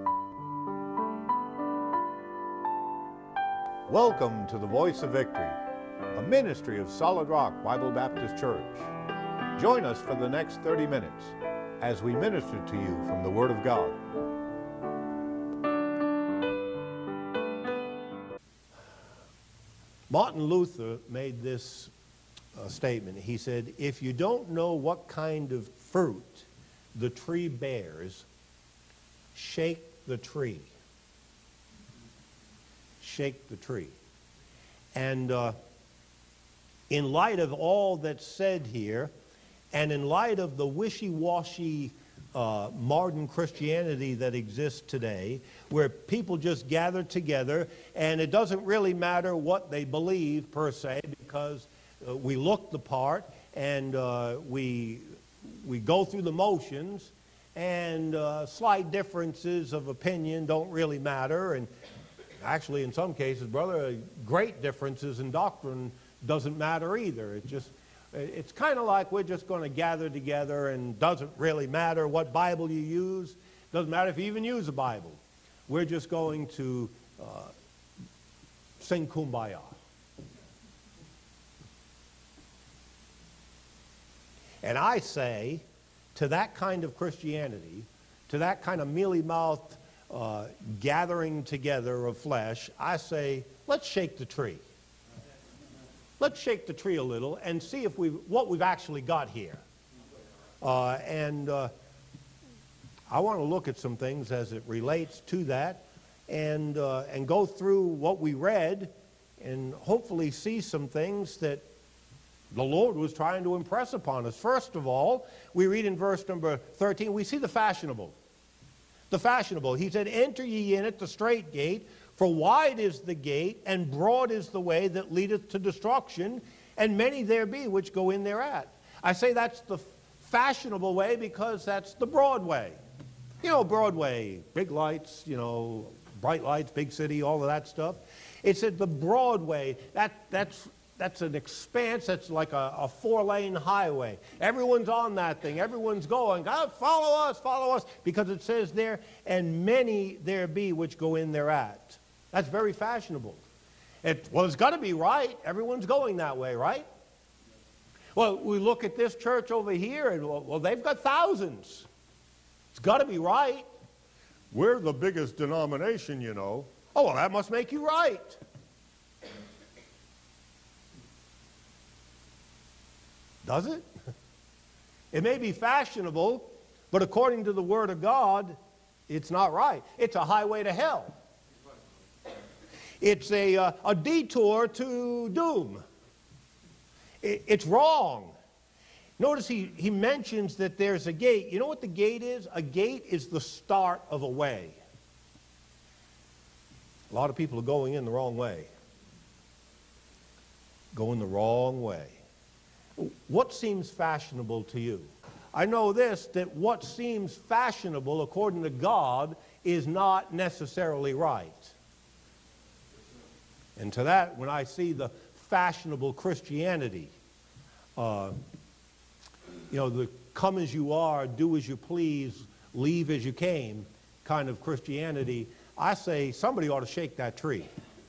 Welcome to the Voice of Victory, a ministry of Solid Rock Bible Baptist Church. Join us for the next 30 minutes as we minister to you from the Word of God. Martin Luther made this statement. He said, if you don't know what kind of fruit the tree bears, shake the tree. Shake the tree. And in light of all that's said here, and in light of the wishy-washy modern Christianity that exists today, where people just gather together, and it doesn't really matter what they believe per se, because we look the part, and we go through the motions, and slight differences of opinion don't really matter, and actually, in some cases, brother, great differences in doctrine doesn't matter either. It's kind of like we're just going to gather together, and doesn't really matter what Bible you use. Doesn't matter if you even use a Bible. We're just going to sing Kumbaya. And I say, to that kind of Christianity, to that kind of mealy-mouthed gathering together of flesh, I say, let's shake the tree. Let's shake the tree a little and see if what we've actually got here. And I want to look at some things as it relates to that, and go through what we read, and hopefully see some things that the Lord was trying to impress upon us. First of all, we read in verse number 13, we see the fashionable. The fashionable. He said, enter ye in at the strait gate, for wide is the gate, and broad is the way that leadeth to destruction, and many there be which go in thereat. I say that's the fashionable way because that's the broad way. You know, Broadway, big lights, you know, bright lights, big city, all of that stuff. It said the broad way, that's an expanse, that's like a four-lane highway. Everyone's on that thing. Everyone's going, God, follow us, because it says there, and many there be which go in thereat. That's very fashionable. Well, it's got to be right. Everyone's going that way, right? Well, we look at this church over here, and well, they've got thousands. It's got to be right. We're the biggest denomination, you know. Oh, well, that must make you right. Does it? It may be fashionable, but according to the Word of God, it's not right. It's a highway to hell. It's a detour to doom. It's wrong. Notice he mentions that there's a gate. You know what the gate is? A gate is the start of a way. A lot of people are going in the wrong way. Going the wrong way. What seems fashionable to you? I know this, that what seems fashionable according to God is not necessarily right. And to that, when I see the fashionable Christianity, you know, the come as you are, do as you please, leave as you came kind of Christianity, I say somebody ought to shake that tree.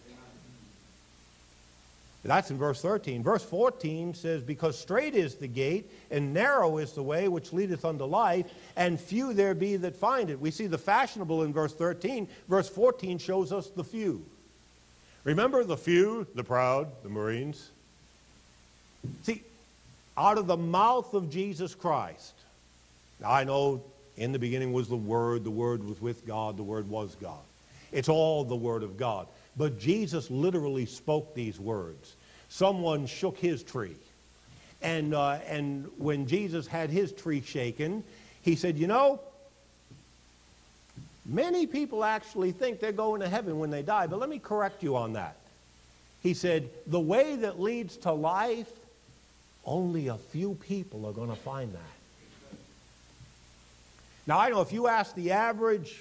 That's in verse 13. Verse 14 says, because strait is the gate, and narrow is the way which leadeth unto life, and few there be that find it. We see the fashionable in verse 13. Verse 14 shows us the few. Remember the few, the proud, the Marines? See, out of the mouth of Jesus Christ, now I know in the beginning was the Word was with God, the Word was God. It's all the Word of God. But Jesus literally spoke these words. Someone shook his tree. And when Jesus had his tree shaken, he said, you know, many people actually think they're going to heaven when they die, but let me correct you on that. He said, the way that leads to life, only a few people are going to find that. Now, I know if you ask the average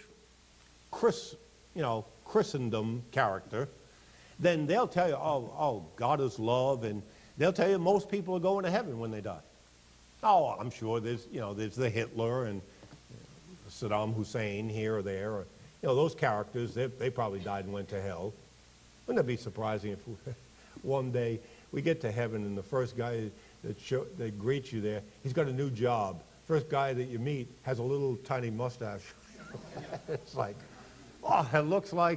Christendom character, then they'll tell you, oh, God is love, and they'll tell you most people are going to heaven when they die. Oh, I'm sure there's the Hitler and Saddam Hussein here or there, or, You know, those characters, they probably died and went to hell. Wouldn't that be surprising if one day we get to heaven and the first guy that greets you there, he's got a new job. First guy that you meet has a little tiny mustache. It's like, oh, it looks like...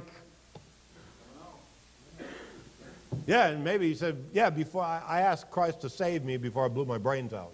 Yeah, and maybe he said, yeah, before I asked Christ to save me before I blew my brains out.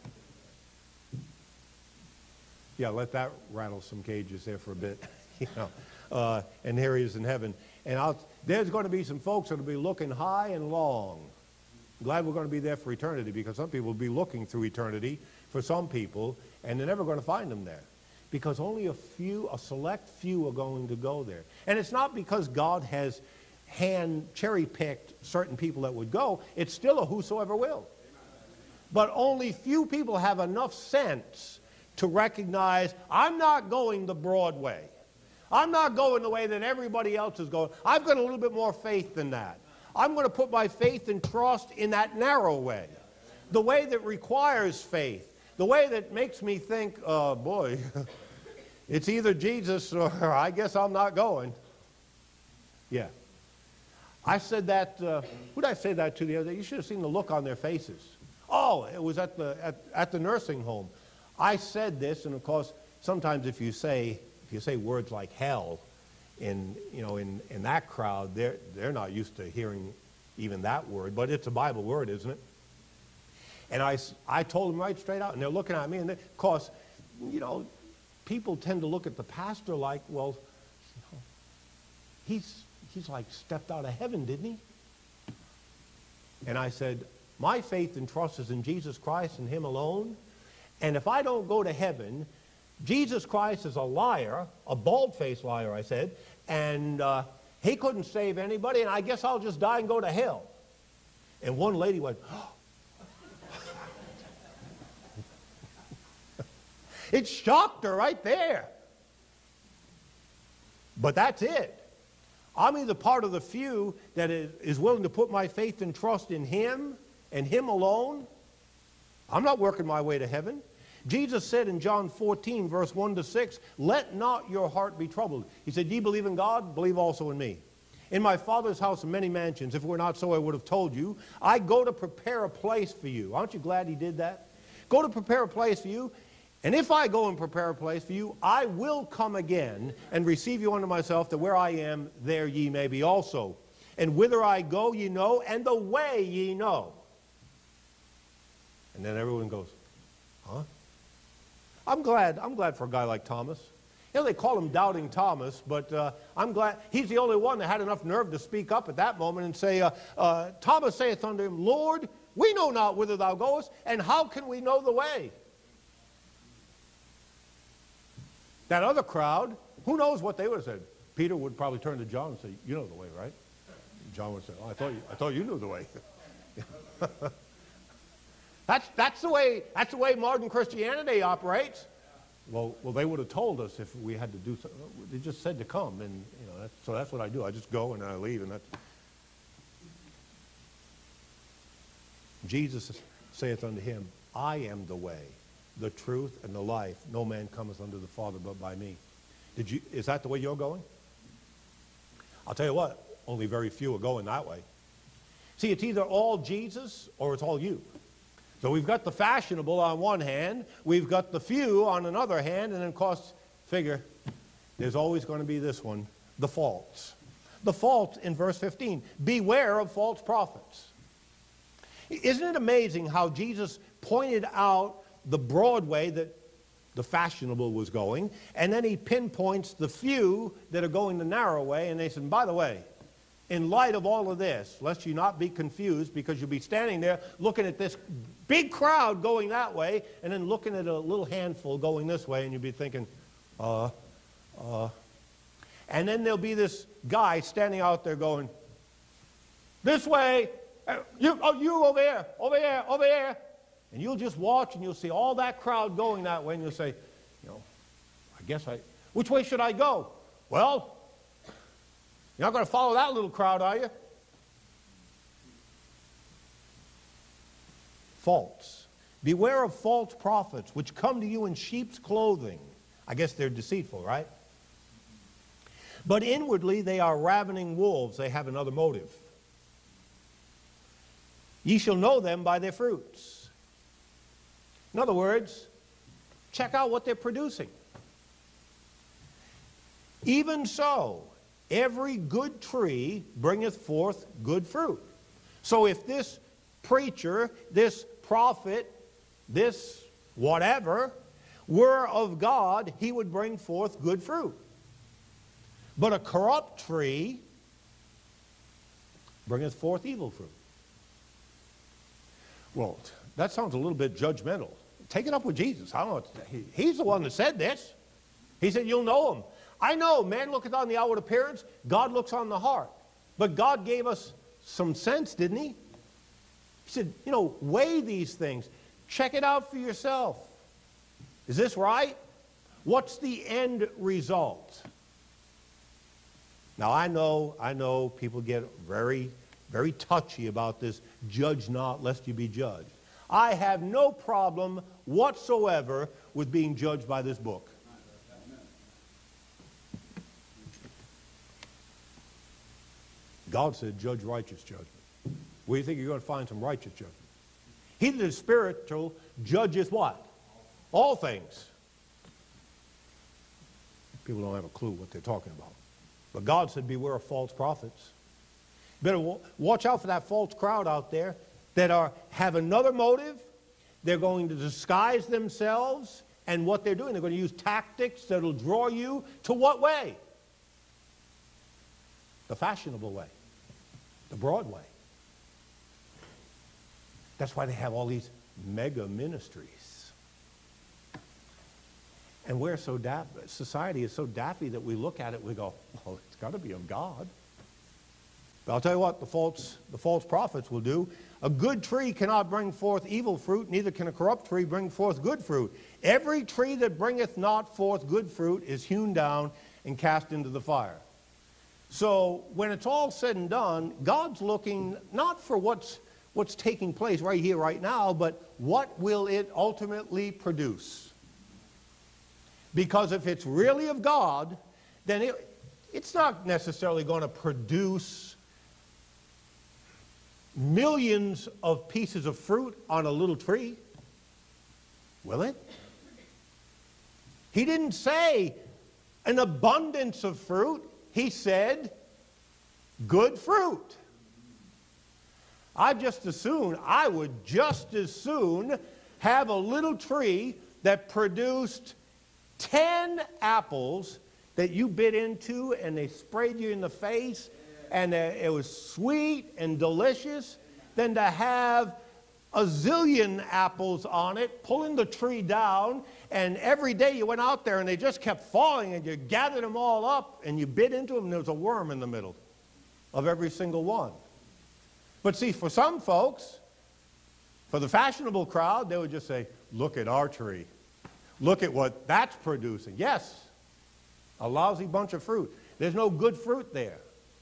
Yeah, let that rattle some cages there for a bit. You know, and here he is in heaven. And there's going to be some folks that will be looking high and long. I'm glad we're going to be there for eternity, because some people will be looking through eternity for some people, and they're never going to find them there. Because only a select few are going to go there. And it's not because God has cherry-picked certain people that would go. It's still a whosoever will. But only few people have enough sense to recognize, I'm not going the broad way. I'm not going the way that everybody else is going. I've got a little bit more faith than that. I'm going to put my faith and trust in that narrow way. The way that requires faith. The way that makes me think, oh boy, it's either Jesus or I guess I'm not going. Yeah. I said that, who did I say that to the other day? You should have seen the look on their faces. Oh, it was at the nursing home. I said this, and of course, sometimes if you say words like hell in that crowd, they're not used to hearing even that word, but it's a Bible word, isn't it? And I told them right straight out, and they're looking at me, and of course, you know, people tend to look at the pastor like, well, he's like stepped out of heaven, didn't he? And I said, my faith and trust is in Jesus Christ and him alone. And if I don't go to heaven, Jesus Christ is a liar, a bald-faced liar, I said, and he couldn't save anybody, and I guess I'll just die and go to hell. And one lady went, oh. It shocked her right there. But that's it. I'm either part of the few that is willing to put my faith and trust in him and him alone. I'm not working my way to heaven. Jesus said in John 14, verse 1 to 6, let not your heart be troubled. He said, ye believe in God, believe also in me. In my Father's house are many mansions. If it were not so, I would have told you. I go to prepare a place for you. Aren't you glad he did that? Go to prepare a place for you. And if I go and prepare a place for you, I will come again and receive you unto myself, that where I am, there ye may be also. And whither I go ye know, and the way ye know. And then everyone goes, huh? I'm glad for a guy like Thomas. You know, they call him Doubting Thomas, but I'm glad he's the only one that had enough nerve to speak up at that moment and say, Thomas saith unto him, Lord, we know not whither thou goest, and how can we know the way? That other crowd, who knows what they would have said? Peter would probably turn to John and say, you know the way, right? John would say, oh, I thought you knew the way. That's the way modern Christianity operates. Well, they would have told us if we had to do something. They just said to come, and you know, so that's what I do. I just go and I leave, and that's. Jesus saith unto him, I am the way, the truth, and the life. No man cometh unto the Father but by me. Is that the way you're going? I'll tell you what, only very few are going that way. See, it's either all Jesus or it's all you. So we've got the fashionable on one hand, we've got the few on another hand, and then of course, figure, there's always going to be this one, the false. The false in verse 15, beware of false prophets. Isn't it amazing how Jesus pointed out the broad way that the fashionable was going, and then he pinpoints the few that are going the narrow way, and they said, by the way, in light of all of this, lest you not be confused, because you'll be standing there looking at this big crowd going that way, and then looking at a little handful going this way, and you'll be thinking, and then there'll be this guy standing out there going, this way, you over here, over here, over here. And you'll just watch and you'll see all that crowd going that way, and you'll say, you know, which way should I go? Well, you're not going to follow that little crowd, are you? False. Beware of false prophets, which come to you in sheep's clothing. I guess they're deceitful, right? But inwardly they are ravening wolves. They have another motive. Ye shall know them by their fruits. In other words, check out what they're producing. Even so, every good tree bringeth forth good fruit. So if this preacher, this prophet, this whatever, were of God, he would bring forth good fruit. But a corrupt tree bringeth forth evil fruit. Well, that sounds a little bit judgmental. Take it up with Jesus. I don't know. He's the one that said this. He said, you'll know him. I know, man looketh on the outward appearance, God looks on the heart. But God gave us some sense, didn't he? He said, you know, weigh these things. Check it out for yourself. Is this right? What's the end result? Now, I know people get very, very touchy about this, judge not lest you be judged. I have no problem whatsoever with being judged by this book. God said, judge righteous judgment. Where do you think you're going to find some righteous judgment? He that is spiritual judges what? All things. People don't have a clue what they're talking about. But God said, beware of false prophets. Better watch out for that false crowd out there that have another motive. They're going to disguise themselves, and what they're doing, they're going to use tactics that will draw you to what way? The fashionable way. The broad way. That's why they have all these mega ministries. And we're so daffy, society is so daffy that we look at it, we go, well, it's got to be of God. But I'll tell you what the false prophets will do. A good tree cannot bring forth evil fruit, neither can a corrupt tree bring forth good fruit. Every tree that bringeth not forth good fruit is hewn down and cast into the fire. So when it's all said and done, God's looking not for what's taking place right here, right now, but what will it ultimately produce? Because if it's really of God, then it's not necessarily going to produce millions of pieces of fruit on a little tree. Will it? He didn't say an abundance of fruit. He said good fruit. I would just as soon have a little tree that produced 10 apples that you bit into and they sprayed you in the face and it was sweet and delicious than to have a zillion apples on it, pulling the tree down, and every day you went out there and they just kept falling and you gathered them all up and you bit into them and there was a worm in the middle of every single one. But see, for some folks, for the fashionable crowd, they would just say, look at our tree. Look at what that's producing. Yes, a lousy bunch of fruit. There's no good fruit there.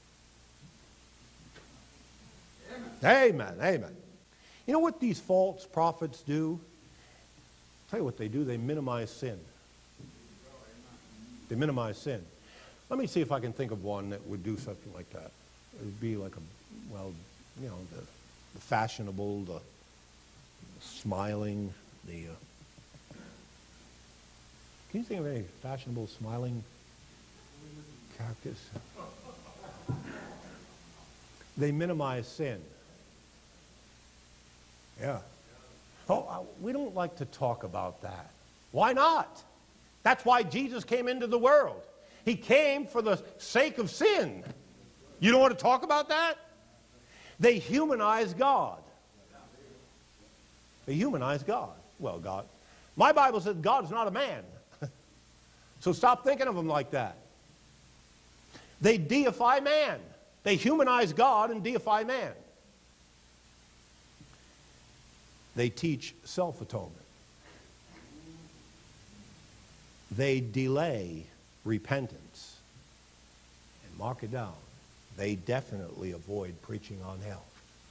Amen, amen. You know what these false prophets do? I'll tell you what they do. They minimize sin. They minimize sin. Let me see if I can think of one that would do something like that. It would be like the fashionable, the smiling, can you think of any fashionable, smiling characters? They minimize sin. Yeah. Oh, we don't like to talk about that. Why not? That's why Jesus came into the world. He came for the sake of sin. You don't want to talk about that? They humanize God. They humanize God. Well, God. My Bible says God is not a man. So stop thinking of him like that. They deify man. They humanize God and deify man. They teach self-atonement. They delay repentance. And mark it down, they definitely avoid preaching on hell.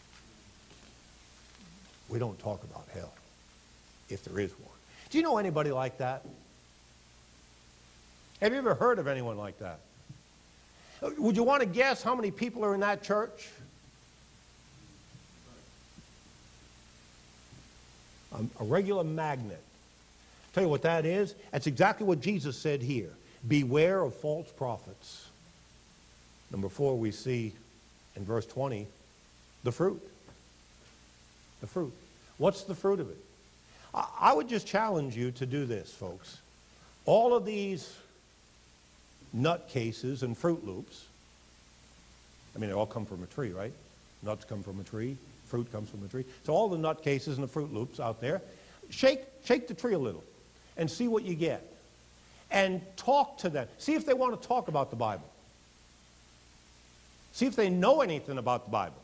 We don't talk about hell, if there is one. Do you know anybody like that? Have you ever heard of anyone like that? Would you want to guess how many people are in that church? A regular magnet. Tell you what that is? That's exactly what Jesus said here. Beware of false prophets. Number 4, we see in verse 20, the fruit. The fruit. What's the fruit of it? I would just challenge you to do this, folks. All of these nutcases and Fruit Loops, I mean, they all come from a tree, right? Nuts come from a tree. Fruit comes from a tree. So all the nutcases and the Fruit Loops out there, shake the tree a little and see what you get. And talk to them. See if they want to talk about the Bible. See if they know anything about the Bible.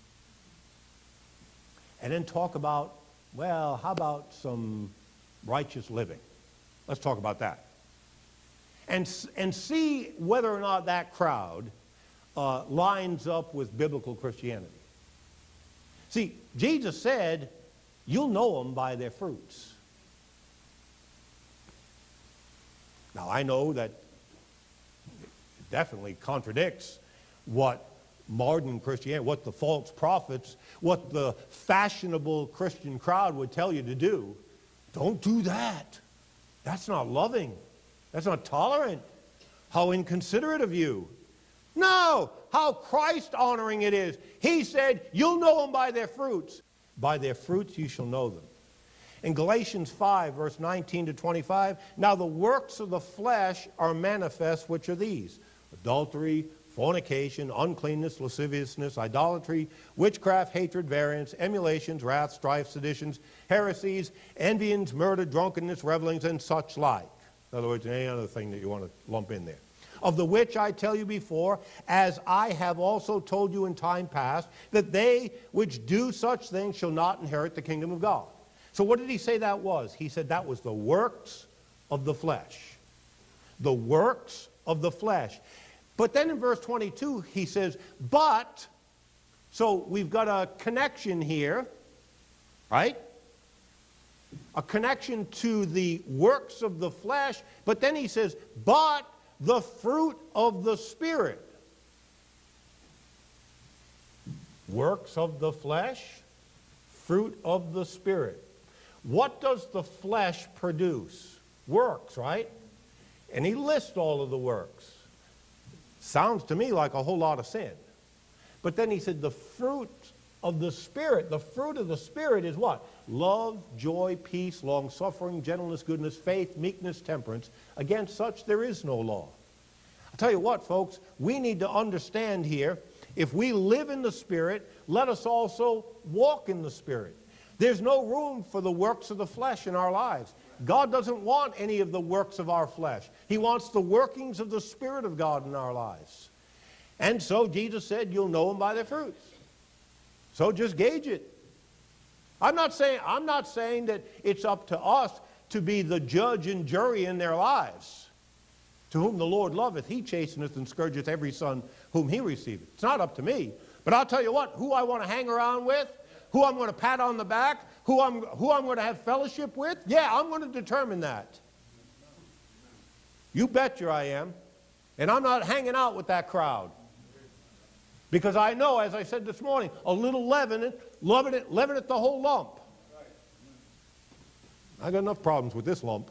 And then talk about, well, how about some righteous living? Let's talk about that. And see whether or not that crowd lines up with biblical Christianity. See, Jesus said, you'll know them by their fruits. Now, I know that it definitely contradicts what modern Christianity, what the false prophets, what the fashionable Christian crowd would tell you to do. Don't do that. That's not loving. That's not tolerant. How inconsiderate of you. No, how Christ-honoring it is. He said, you'll know them by their fruits. By their fruits you shall know them. In Galatians 5, verse 19 to 25, now the works of the flesh are manifest, which are these: adultery, fornication, uncleanness, lasciviousness, idolatry, witchcraft, hatred, variance, emulations, wrath, strife, seditions, heresies, envyings, murder, drunkenness, revelings, and such like. In other words, any other thing that you want to lump in there. Of the which I tell you before, as I have also told you in time past, that they which do such things shall not inherit the kingdom of God. So what did he say that was? He said that was the works of the flesh. The works of the flesh. But then in verse 22, he says, but, so we've got a connection here, right? A connection to the works of the flesh, but then he says, but the fruit of the Spirit. Works of the flesh, fruit of the Spirit. What does the flesh produce? Works, right? And he lists all of the works. Sounds to me like a whole lot of sin. But then he said the fruit of the Spirit, the fruit of the Spirit is what? Love, joy, peace, long-suffering, gentleness, goodness, faith, meekness, temperance. Against such there is no law. I'll tell you what, folks, we need to understand here, if we live in the Spirit, let us also walk in the Spirit. There's no room for the works of the flesh in our lives. God doesn't want any of the works of our flesh. He wants the workings of the Spirit of God in our lives. And so Jesus said, you'll know them by their fruits. So just gauge it. I'm not saying that it's up to us to be the judge and jury in their lives. To whom the Lord loveth, he chasteneth and scourgeth every son whom he receiveth. It's not up to me. But I'll tell you what, who I want to hang around with, who I'm going to pat on the back, who I'm going to have fellowship with, yeah, I'm going to determine that. You betcha I am. And I'm not hanging out with that crowd. Because I know, as I said this morning, a little leaveneth the whole lump. I got enough problems with this lump.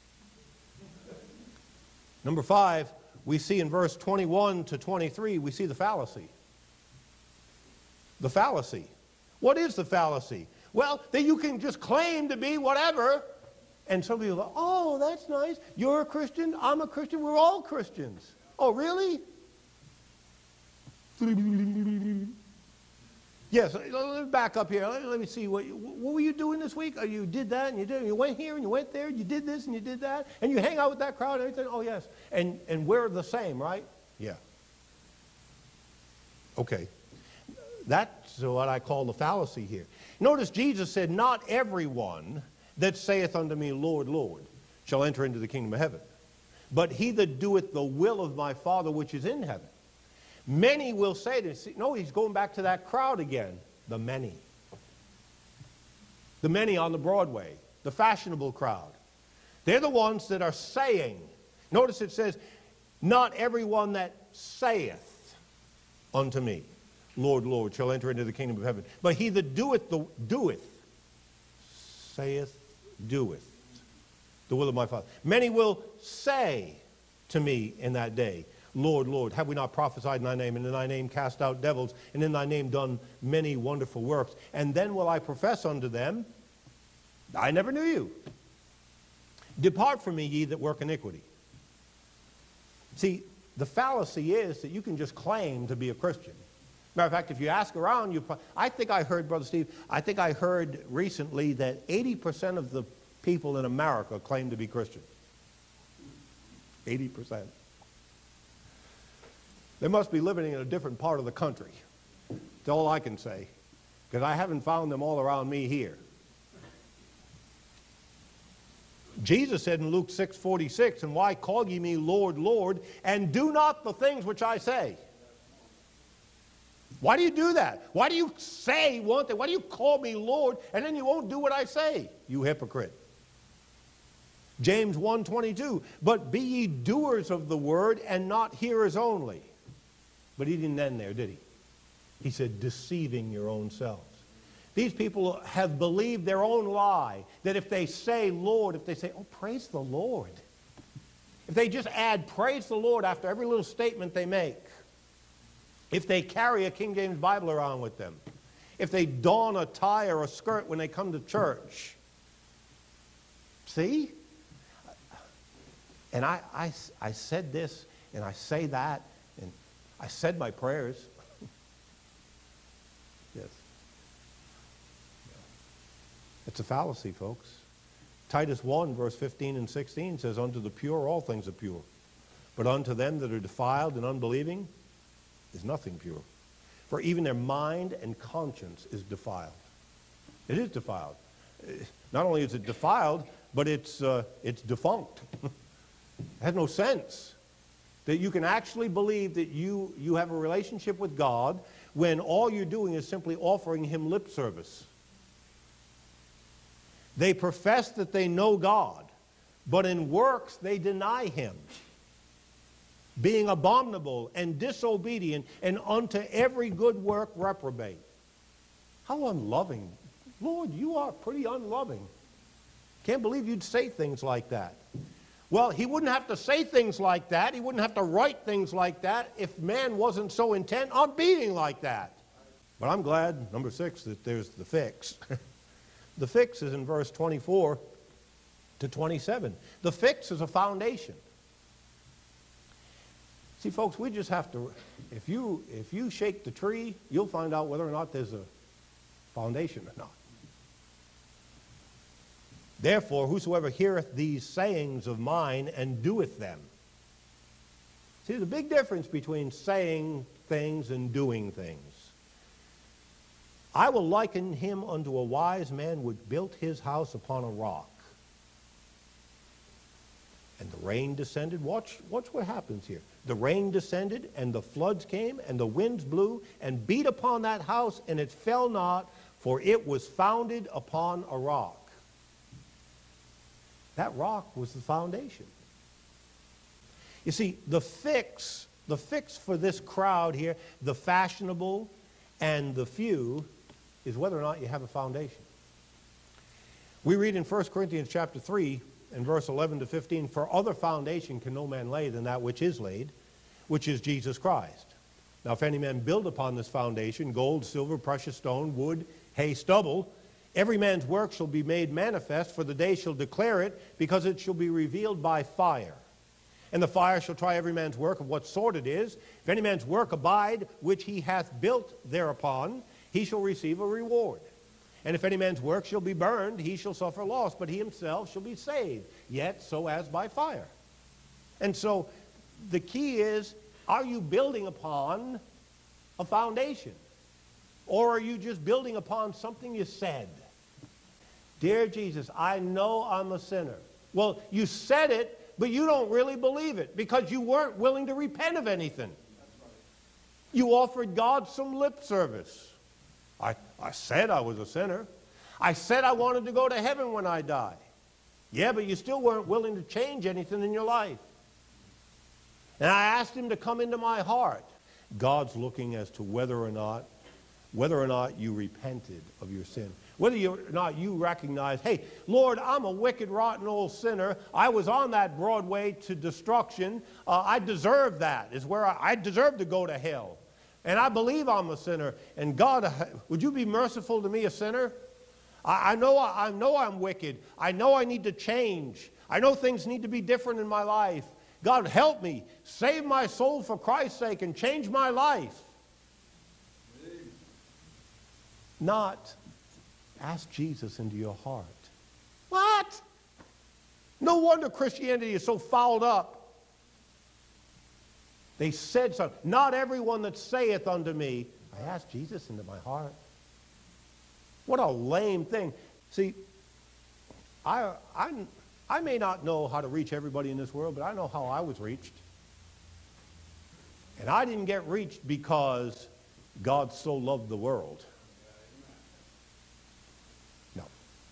Number 5, we see in verse 21 to 23, we see the fallacy. The fallacy. What is the fallacy? Well, that you can just claim to be whatever, and some people go, oh, that's nice. You're a Christian, I'm a Christian, we're all Christians. Oh, really? Yes, let me back up here. Let me see. What were you doing this week? Oh, you did that, and you did. You went here, and you went there. You did this, and you did that. And you hang out with that crowd and everything. Oh, yes. And we're the same, right? Yeah. Okay. That's what I call the fallacy here. Notice Jesus said, not everyone that saith unto me, Lord, Lord, shall enter into the kingdom of heaven, but he that doeth the will of my Father which is in heaven. Many will say to him, no, he's going back to that crowd again. The many. The many on the Broadway, the fashionable crowd. They're the ones that are saying. Notice it says, not everyone that saith unto me, Lord, Lord, shall enter into the kingdom of heaven. But he that saith, doeth the will of my Father. Many will say to me in that day, Lord, Lord, have we not prophesied in thy name, and in thy name cast out devils, and in thy name done many wonderful works? And then will I profess unto them, I never knew you. Depart from me, ye that work iniquity. See, the fallacy is that you can just claim to be a Christian. Matter of fact, if you ask around, I think I heard, Brother Steve, I think I heard recently that 80% of the people in America claim to be Christian. 80%. They must be living in a different part of the country. That's all I can say, because I haven't found them all around me here. Jesus said in Luke 6:46, and why call ye me Lord, Lord, and do not the things which I say? Why do you do that? Why do you say one thing? Why do you call me Lord, and then you won't do what I say? You hypocrite. James 1:22, but be ye doers of the word, and not hearers only. But he didn't end there, did he? He said, deceiving your own selves. These people have believed their own lie, that if they say Lord, if they say, oh, praise the Lord, if they just add praise the Lord after every little statement they make, if they carry a King James Bible around with them, if they don a tie or a skirt when they come to church, see? And I said this, and I say that, and I said my prayers. Yes. It's a fallacy, folks. Titus 1, verse 15 and 16 says, unto the pure all things are pure, but unto them that are defiled and unbelieving is nothing pure. For even their mind and conscience is defiled. It is defiled. Not only is it defiled, but it's defunct. It has no sense that you can actually believe that you have a relationship with God when all you're doing is simply offering him lip service. They profess that they know God, but in works they deny him, being abominable and disobedient, and unto every good work reprobate. How unloving. Lord, you are pretty unloving. Can't believe you'd say things like that. Well, he wouldn't have to say things like that. He wouldn't have to write things like that if man wasn't so intent on being like that. But I'm glad, number 6, that there's the fix. The fix is in verse 24 to 27. The fix is a foundation. See, folks, we just have to, if you shake the tree, you'll find out whether or not there's a foundation or not. Therefore, whosoever heareth these sayings of mine and doeth them. See, there's a big difference between saying things and doing things. I will liken him unto a wise man which built his house upon a rock. And the rain descended. Watch what happens here. The rain descended, and the floods came, and the winds blew, and beat upon that house, and it fell not, for it was founded upon a rock. That rock was the foundation. You see, the fix for this crowd here, the fashionable and the few, is whether or not you have a foundation. We read in 1 Corinthians chapter 3 and verse 11 to 15, for other foundation can no man lay than that which is laid, which is Jesus Christ. Now if any man build upon this foundation, gold, silver, precious stone, wood, hay, stubble, every man's work shall be made manifest, for the day shall declare it, because it shall be revealed by fire. And the fire shall try every man's work of what sort it is. If any man's work abide, which he hath built thereupon, he shall receive a reward. And if any man's work shall be burned, he shall suffer loss, but he himself shall be saved, yet so as by fire. And so the key is, are you building upon a foundation? Or are you just building upon something you said? Dear Jesus, I know I'm a sinner. Well, you said it, but you don't really believe it because you weren't willing to repent of anything. You offered God some lip service. I said I was a sinner. I said I wanted to go to heaven when I die. Yeah, but you still weren't willing to change anything in your life. And I asked him to come into my heart. God's looking as to whether or not you repented of your sin. Whether or not you recognize, hey, Lord, I'm a wicked, rotten old sinner. I was on that broad way to destruction. I deserve that. Is where I deserve to go to hell. And I believe I'm a sinner. And God, would you be merciful to me, a sinner? I know I'm wicked. I know I need to change. I know things need to be different in my life. God, help me. Save my soul for Christ's sake and change my life. Not ask Jesus into your heart. What? No wonder Christianity is so fouled up. They said something. Not everyone that saith unto me, I ask Jesus into my heart. What a lame thing. See, I may not know how to reach everybody in this world, but I know how I was reached. And I didn't get reached because God so loved the world. No.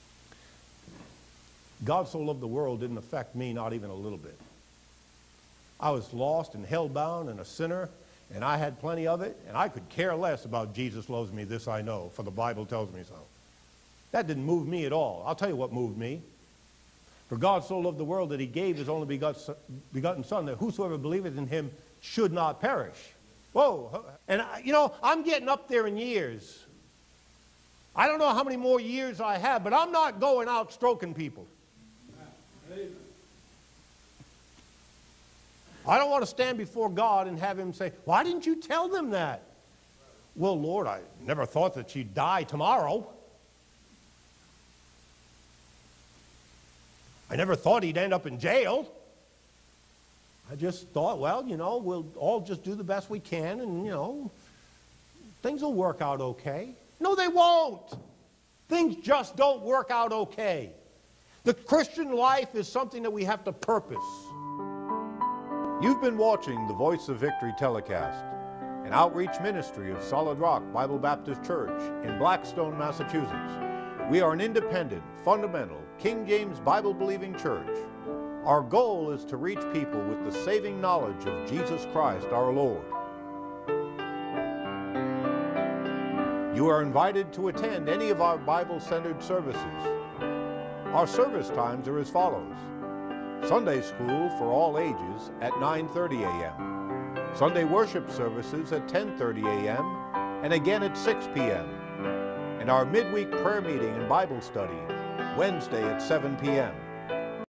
God so loved the world didn't affect me, not even a little bit. I was lost and hell-bound and a sinner, and I had plenty of it, and I could care less about Jesus loves me, this I know, for the Bible tells me so. That didn't move me at all. I'll tell you what moved me. For God so loved the world that he gave his only begotten Son, that whosoever believeth in him should not perish. Whoa. And, I'm getting up there in years. I don't know how many more years I have, but I'm not going out stroking people. I don't want to stand before God and have him say, why didn't you tell them that? Well, Lord, I never thought that she'd die tomorrow. I never thought he'd end up in jail. I just thought, well, we'll all just do the best we can and, things will work out okay. No, they won't. Things just don't work out okay. The Christian life is something that we have to purpose. You've been watching the Voice of Victory telecast, an outreach ministry of Solid Rock Bible Baptist Church in Blackstone, Massachusetts. We are an independent, fundamental, King James Bible-believing church. Our goal is to reach people with the saving knowledge of Jesus Christ our Lord. You are invited to attend any of our Bible-centered services. Our service times are as follows. Sunday school for all ages at 9:30 a.m. Sunday worship services at 10:30 a.m. and again at 6 p.m. And our midweek prayer meeting and Bible study Wednesday at 7 p.m.